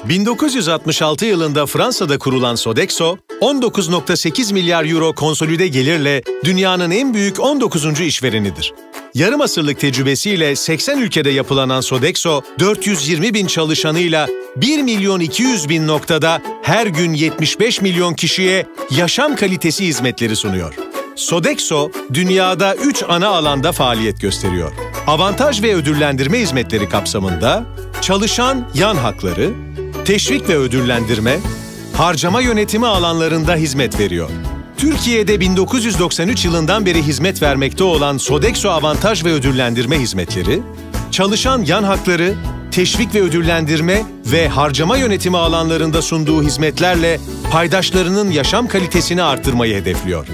1966 yılında Fransa'da kurulan Sodexo, 19,8 milyar euro konsolide gelirle dünyanın en büyük 19. işverenidir. Yarım asırlık tecrübesiyle 80 ülkede yapılanan Sodexo, 420 bin çalışanıyla 1 milyon 200 bin noktada her gün 75 milyon kişiye yaşam kalitesi hizmetleri sunuyor. Sodexo, dünyada 3 ana alanda faaliyet gösteriyor. Avantaj ve ödüllendirme hizmetleri kapsamında çalışan yan hakları, teşvik ve ödüllendirme, harcama yönetimi alanlarında hizmet veriyor. Türkiye'de 1993 yılından beri hizmet vermekte olan Sodexo Avantaj ve Ödüllendirme Hizmetleri, çalışan yan hakları, teşvik ve ödüllendirme ve harcama yönetimi alanlarında sunduğu hizmetlerle paydaşlarının yaşam kalitesini arttırmayı hedefliyor.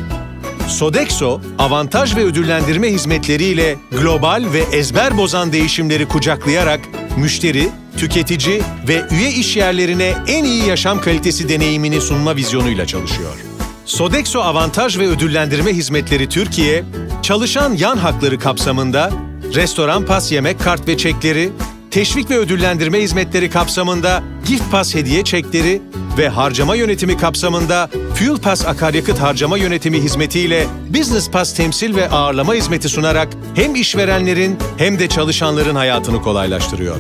Sodexo, avantaj ve ödüllendirme hizmetleriyle global ve ezber bozan değişimleri kucaklayarak müşteri, tüketici ve üye işyerlerine en iyi yaşam kalitesi deneyimini sunma vizyonuyla çalışıyor. Sodexo Avantaj ve Ödüllendirme Hizmetleri Türkiye, çalışan yan hakları kapsamında restoran pas yemek kart ve çekleri, teşvik ve ödüllendirme hizmetleri kapsamında Gift Pass hediye çekleri ve harcama yönetimi kapsamında Fuel Pass akaryakıt harcama yönetimi hizmetiyle Business Pass temsil ve ağırlama hizmeti sunarak hem işverenlerin hem de çalışanların hayatını kolaylaştırıyor.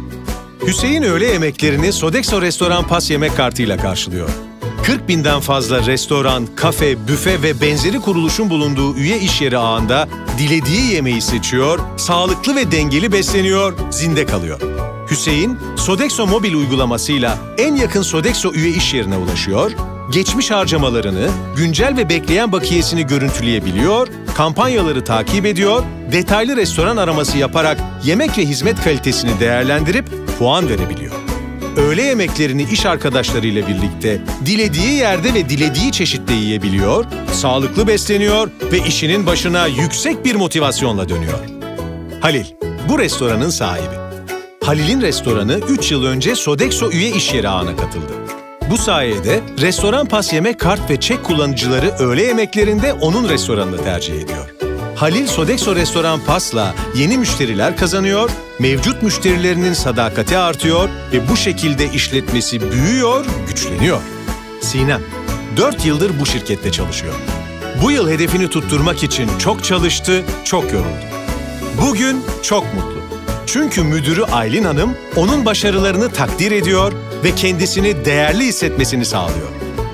Hüseyin öğle yemeklerini Sodexo Restoran Pas yemek kartıyla karşılıyor. 40 binden fazla restoran, kafe, büfe ve benzeri kuruluşun bulunduğu üye işyeri ağında dilediği yemeği seçiyor, sağlıklı ve dengeli besleniyor, zinde kalıyor. Hüseyin, Sodexo mobil uygulamasıyla en yakın Sodexo üye işyerine ulaşıyor, geçmiş harcamalarını, güncel ve bekleyen bakiyesini görüntüleyebiliyor, kampanyaları takip ediyor, detaylı restoran araması yaparak yemek ve hizmet kalitesini değerlendirip puan verebiliyor. Öğle yemeklerini iş arkadaşlarıyla birlikte dilediği yerde ve dilediği çeşitte yiyebiliyor, sağlıklı besleniyor ve işinin başına yüksek bir motivasyonla dönüyor. Halil, bu restoranın sahibi. Halil'in restoranı 3 yıl önce Sodexo üye işyeri ağına katıldı. Bu sayede restoran pas yemek kart ve çek kullanıcıları öğle yemeklerinde onun restoranını tercih ediyor. Halil Sodexo Restoran Pas'la yeni müşteriler kazanıyor, mevcut müşterilerinin sadakati artıyor ve bu şekilde işletmesi büyüyor, güçleniyor. Sinem, 4 yıldır bu şirkette çalışıyor. Bu yıl hedefini tutturmak için çok çalıştı, çok yoruldu. Bugün çok mutlu. Çünkü müdürü Aylin Hanım onun başarılarını takdir ediyor ve kendisini değerli hissetmesini sağlıyor.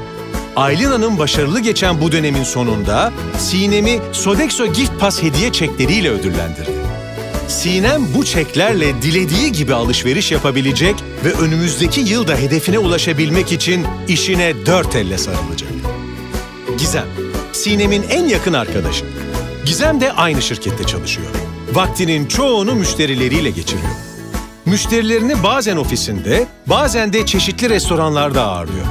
Aylin Hanım başarılı geçen bu dönemin sonunda Sinem'i Sodexo Gift Pass hediye çekleriyle ödüllendirdi. Sinem bu çeklerle dilediği gibi alışveriş yapabilecek ve önümüzdeki yılda hedefine ulaşabilmek için işine 4 elle sarılacak. Gizem, Sinem'in en yakın arkadaşı. Gizem de aynı şirkette çalışıyor. Vaktinin çoğunu müşterileriyle geçiriyor. Müşterilerini bazen ofisinde, bazen de çeşitli restoranlarda ağırlıyor.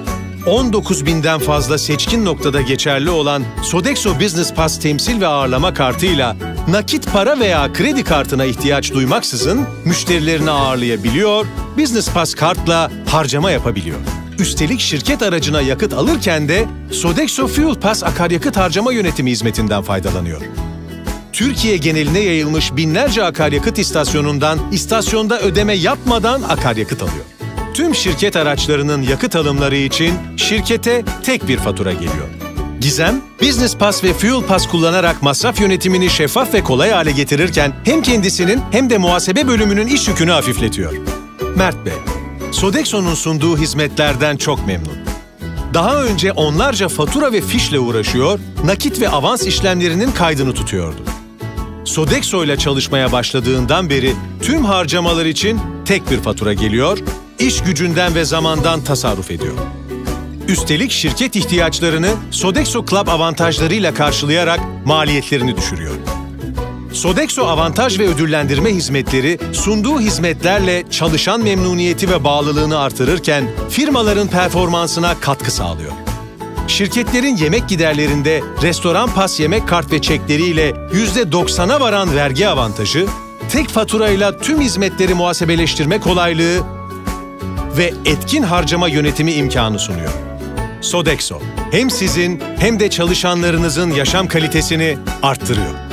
19 binden fazla seçkin noktada geçerli olan Sodexo Business Pass temsil ve ağırlama kartıyla nakit para veya kredi kartına ihtiyaç duymaksızın müşterilerini ağırlayabiliyor, Business Pass kartla harcama yapabiliyor. Üstelik şirket aracına yakıt alırken de Sodexo Fuel Pass akaryakıt harcama yönetimi hizmetinden faydalanıyor. Türkiye geneline yayılmış binlerce akaryakıt istasyonundan istasyonda ödeme yapmadan akaryakıt alıyor. Tüm şirket araçlarının yakıt alımları için şirkete tek bir fatura geliyor. Gizem, Business Pass ve Fuel Pass kullanarak masraf yönetimini şeffaf ve kolay hale getirirken hem kendisinin hem de muhasebe bölümünün iş yükünü hafifletiyor. Mert Bey, Sodexo'nun sunduğu hizmetlerden çok memnun. Daha önce onlarca fatura ve fişle uğraşıyor, nakit ve avans işlemlerinin kaydını tutuyordu. Sodexo ile çalışmaya başladığından beri tüm harcamalar için tek bir fatura geliyor, iş gücünden ve zamandan tasarruf ediyor. Üstelik şirket ihtiyaçlarını Sodexo Club avantajlarıyla karşılayarak maliyetlerini düşürüyor. Sodexo Avantaj ve Ödüllendirme Hizmetleri sunduğu hizmetlerle çalışan memnuniyeti ve bağlılığını artırırken firmaların performansına katkı sağlıyor. Şirketlerin yemek giderlerinde restoran pas yemek kart ve çekleriyle %90'a varan vergi avantajı, tek faturayla tüm hizmetleri muhasebeleştirme kolaylığı ve etkin harcama yönetimi imkanı sunuyor. Sodexo, hem sizin hem de çalışanlarınızın yaşam kalitesini arttırıyor.